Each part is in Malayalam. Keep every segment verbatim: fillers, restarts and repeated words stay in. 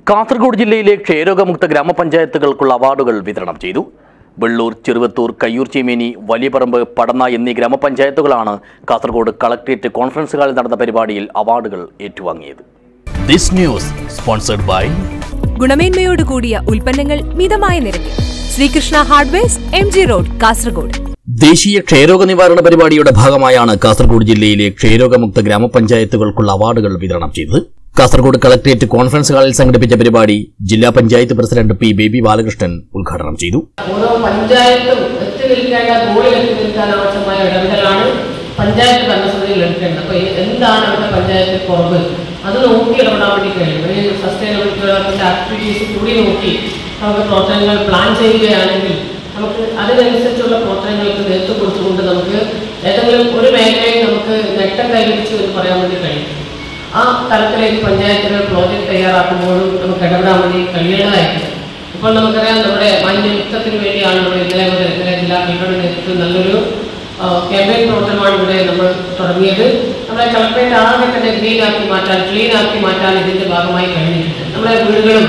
കാസർഗോഡ് ജില്ലയിലെ ക്ഷയരോഗമുക്ത ഗ്രാമപഞ്ചായത്തുകൾക്കുള്ള അവാർഡുകൾ വിതരണം ചെയ്തു. വെള്ളൂർ, ചെറുവത്തൂർ, കയ്യൂർ ചീമേനി, വലിയപറമ്പ്, പടന്ന എന്നീ ഗ്രാമപഞ്ചായത്തുകളാണ് കാസർഗോഡ് കളക്ടറേറ്റ് കോൺഫറൻസ് ഹാളിൽ നടന്ന പരിപാടിയിൽ അവാർഡുകൾ ഏറ്റുവാങ്ങിയത്. This news sponsored by ഗുണമേന്മയോട് കൂടിയ ഉൽപ്പന്നങ്ങൾ മിതമായ നിരക്കിൽ Srikrishna hardwares, M G road, Kasaragod. ദേശീയ ക്ഷയരോഗ നിവാരണ പരിപാടിയുടെ ഭാഗമായാണ് കാസർഗോഡ് ജില്ലയിലെ ക്ഷയരോഗമുക്ത ഗ്രാമപഞ്ചായത്തുകൾക്കുള്ള അവാർഡുകൾ വിതരണം ചെയ്തത്. കാസർഗോഡ് കളക്ടറേറ്റ് കോൺഫറൻസ് ഹാളിൽ സംഘടിപ്പിച്ച പരിപാടി ജില്ലാ പഞ്ചായത്ത് പ്രസിഡന്റ് പി ബേബി ബാലകൃഷ്ണൻ ഉദ്ഘാടനം ചെയ്തു. ഓരോ പഞ്ചായത്തും എത്തി നിൽക്കേണ്ട ഗോളിൽ എത്തി നിൽക്കാൻ ആവശ്യമായ ഇടപെടലാണ് പഞ്ചായത്ത് ഭരണസമിതിയിൽ എടുക്കേണ്ടത്. അപ്പോൾ എന്താണ് നമ്മുടെ പഞ്ചായത്തിൽ കുറവ്, അത് നോക്കി ഇടപെടാൻ വേണ്ടി കഴിയും. ഒരു സസ്റ്റൈനബിലിറ്റി ഡെവലപ്മെന്റ് ആക്ടിവിറ്റീസ് കൂടി നോക്കി നമുക്ക് പ്രവർത്തനങ്ങൾ പ്ലാൻ ചെയ്യുകയാണെങ്കിൽ നമുക്ക് അതിനനുസരിച്ചുള്ള പ്രവർത്തനങ്ങൾക്ക് നേതൃത്വം കൊടുത്തുകൊണ്ട് നമുക്ക് ഏതെങ്കിലും ഒരു മേഖലയിൽ നമുക്ക് നേട്ടം കൈവരിച്ചു എന്ന് പറയാൻ വേണ്ടി കഴിയും. ആ തലത്തിലേക്ക് പഞ്ചായത്തുകൾ പ്രോജക്റ്റ് തയ്യാറാക്കുമ്പോഴും നമുക്ക് ഇടപെടാൻ വേണ്ടി കഴിയേണ്ടതായിട്ടുണ്ട്. ഇപ്പോൾ നമുക്കറിയാം, നമ്മുടെ മാലിന്യമുക്തത്തിന് വേണ്ടിയാണ് നമ്മൾ ഇന്നലെ മുതൽ ഇന്നലെ ജില്ലാ കളക്ടറുടെ നേതൃത്വത്തിൽ നല്ലൊരു ക്യാമ്പയിൻ പ്രവർത്തനമാണ് ഇവിടെ നമ്മൾ തുടങ്ങിയത്. നമ്മളെ കളക്ടറേറ്റ് ആകെ തന്നെ ഗ്രീൻ ആക്കി മാറ്റാൻ ക്ലീൻ ആക്കി മാറ്റാൻ ഇതിൻ്റെ ഭാഗമായി കഴിഞ്ഞിട്ടുണ്ട്. നമ്മുടെ വീടുകളും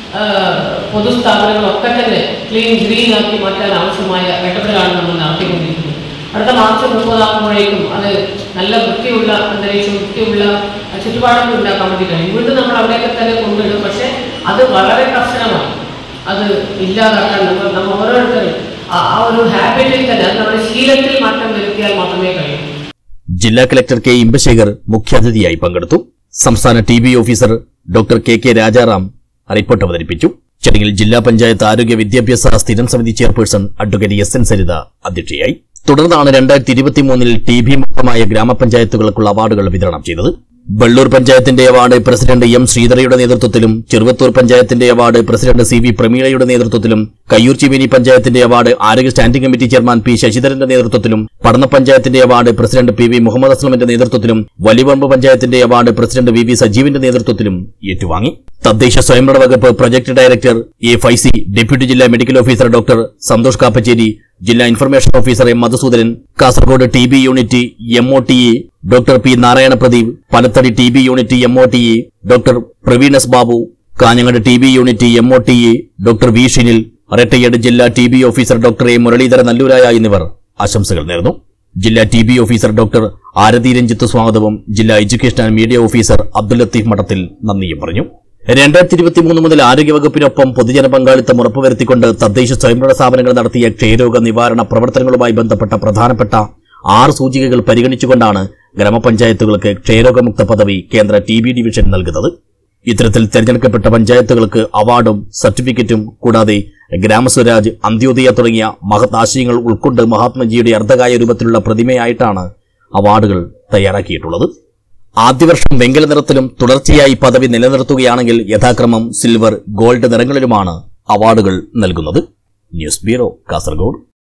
പൊതുസ്ഥാപനങ്ങളും ഒക്കെ തന്നെ ക്ലീൻ ഗ്രീൻ ആക്കി മാറ്റാൻ ആവശ്യമായ ഇടപെടലാണ് നമ്മൾ നടത്തിക്കൊണ്ടിരിക്കുന്നത്. അടുത്ത മാർച്ച് മുപ്പതാകുമ്പോഴേക്കും അത് നല്ല വൃത്തിയുള്ള അന്തരീക്ഷം, വൃത്തിയുള്ള ചുറ്റുപാടുകൾ ഉണ്ടാക്കാൻ വേണ്ടി കഴിയും. വീണ്ടും നമ്മൾ അവിടെയൊക്കെ തന്നെ കൊണ്ടുവരും. പക്ഷെ അത് വളരെ കർശനമാണ്. അത് ഇല്ലാതാക്കാൻ നമ്മൾ നമ്മൾ ഓരോരുത്തരും ആ ഒരു ഹാബിറ്റിൽ തന്നെ, അത് നമ്മുടെ ശീലത്തിൽ മാറ്റം വരുത്തിയാൽ മാത്രമേ കഴിയൂ. ജില്ലാ കളക്ടർ കെ ഇമ്പശേഖർ മുഖ്യാതിഥിയായി പങ്കെടുത്തു. സംസ്ഥാന T B officer doctor K K Rajaram report അവതരിപ്പിച്ചു. ചടങ്ങിൽ ജില്ലാ പഞ്ചായത്ത് ആരോഗ്യ വിദ്യാഭ്യാസ സ്ഥിരം സമിതി chairperson advocate S N Saritha അധ്യക്ഷയായി. തുടർന്നാണ് രണ്ടായിരത്തി ഇരുപത്തിമൂന്നിൽ ടി ബി മുക്തമായ ഗ്രാമപഞ്ചായത്തുകൾക്കുള്ള അവാർഡുകൾ വിതരണം ചെയ്തത്. വെള്ളൂർ പഞ്ചായത്തിന്റെ അവാർഡ് പ്രസിഡന്റ് എം ശ്രീധരയുടെ നേതൃത്വത്തിലും, ചെറുവത്തൂർ പഞ്ചായത്തിന്റെ അവാർഡ് പ്രസിഡന്റ് സി വി പ്രമീളയുടെ നേതൃത്വത്തിലും, കയ്യൂർ ചീമേനി പഞ്ചായത്തിന്റെ അവാർഡ് ആരോഗ്യ സ്റ്റാൻഡിംഗ് കമ്മിറ്റി ചെയർമാൻ പി ശശിധരന്റെ നേതൃത്വത്തിലും, പടന്ന പഞ്ചായത്തിന്റെ award president P V Muhammad അസ്ലമിന്റെ നേതൃത്വത്തിലും, വലിയപറമ്പ് പഞ്ചായത്തിന്റെ അവാർഡ് പ്രസിഡന്റ് വി വി സജീവിന്റെ നേതൃത്വത്തിലും ഏറ്റുവാങ്ങി. തദ്ദേശ സ്വയംഭരണ വകുപ്പ് project director A Faisy, deputy ജില്ലാ medical officer doctor Santhosh Kappacheri, ജില്ലാ information officer M Madhusoodanan, Kasaragod T B unit M O T A doctor P Narayana Pradeep, Panathady T B unit M O T A doctor Praveen S Babu, Kanhangad T B unit M O T A doctor V Shinil, retired ജില്ലാ T B officer doctor A Muralidhara Nallooraya എന്നിവർ ആശംസകൾ നേർന്നു. ജില്ലാ T B officer doctor Arathi Ranjith സ്വാഗതവും ജില്ലാ education and media officer Abdul Latheef Madathil നന്ദിയും പറഞ്ഞു. രണ്ടായിരത്തി ഇരുപത്തിമൂന്ന് മുതൽ ആരോഗ്യവകുപ്പിനൊപ്പം പൊതുജന പങ്കാളിത്തം ഉറപ്പുവരുത്തിക്കൊണ്ട് തദ്ദേശ സ്വയംഭരണ സ്ഥാപനങ്ങൾ നടത്തിയ ക്ഷയരോഗ നിവാരണ പ്രവർത്തനങ്ങളുമായി ബന്ധപ്പെട്ട പ്രധാനപ്പെട്ട ആറ് സൂചികകൾ പരിഗണിച്ചുകൊണ്ടാണ് ഗ്രാമപഞ്ചായത്തുകൾക്ക് ക്ഷയരോഗമുക്ത പദവി കേന്ദ്ര ടി ബി ഡിവിഷൻ നൽകുന്നത്. ഇത്തരത്തിൽ തെരഞ്ഞെടുക്കപ്പെട്ട പഞ്ചായത്തുകൾക്ക് അവാർഡും സർട്ടിഫിക്കറ്റും കൂടാതെ ഗ്രാമസ്വരാജ്, അന്ത്യോദയ തുടങ്ങിയ മഹത് ആശയങ്ങൾ ഉൾക്കൊണ്ട് മഹാത്മജിയുടെ അർദ്ധകായ രൂപത്തിലുള്ള പ്രതിമയായിട്ടാണ് അവാർഡുകൾ തയ്യാറാക്കിയിട്ടുള്ളത്. ആദ്യവർഷം വെങ്കല നിറത്തിലും തുടർച്ചയായി പദവി നിലനിർത്തുകയാണെങ്കിൽ യഥാക്രമം സിൽവർ, ഗോൾഡ് നിറങ്ങളിലുമാണ് അവാർഡുകൾ നൽകുന്നത്. News bureau, Kasaragod.